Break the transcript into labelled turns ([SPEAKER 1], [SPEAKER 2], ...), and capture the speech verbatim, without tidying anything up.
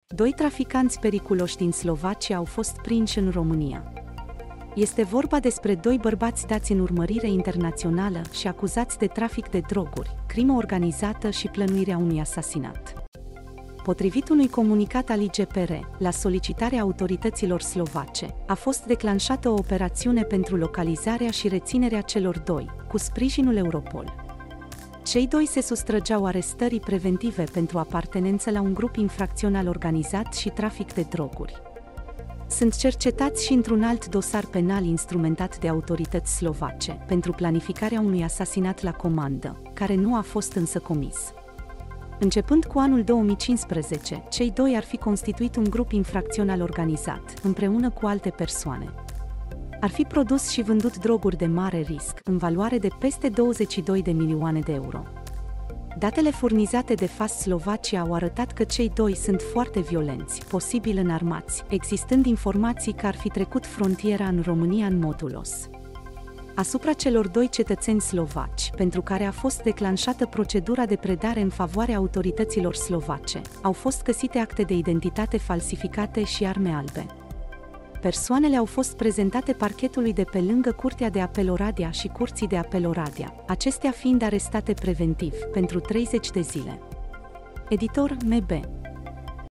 [SPEAKER 1] Doi traficanți periculoși din Slovacia au fost prinși în România. Este vorba despre doi bărbați dați în urmărire internațională și acuzați de trafic de droguri, crimă organizată și plănuirea unui asasinat. Potrivit unui comunicat al I G P R, la solicitarea autorităților slovace, a fost declanșată o operațiune pentru localizarea și reținerea celor doi, cu sprijinul Europol. Cei doi se sustrăgeau arestării preventive pentru apartenență la un grup infracțional organizat și trafic de droguri. Sunt cercetați și într-un alt dosar penal instrumentat de autorități slovace, pentru planificarea unui asasinat la comandă, care nu a fost însă comis. Începând cu anul două mii cincisprezece, cei doi ar fi constituit un grup infracțional organizat, împreună cu alte persoane. Ar fi produs și vândut droguri de mare risc, în valoare de peste douăzeci și doi de milioane de euro. Datele furnizate de Fast Slovacia au arătat că cei doi sunt foarte violenți, posibil înarmați, existând informații că ar fi trecut frontiera în România în mod dulos. Asupra celor doi cetățeni slovaci, pentru care a fost declanșată procedura de predare în favoarea autorităților slovace, au fost găsite acte de identitate falsificate și arme albe. Persoanele au fost prezentate parchetului de pe lângă Curtea de Apel Oradea și Curții de Apel Oradea, acestea fiind arestate preventiv, pentru treizeci de zile. Editor M B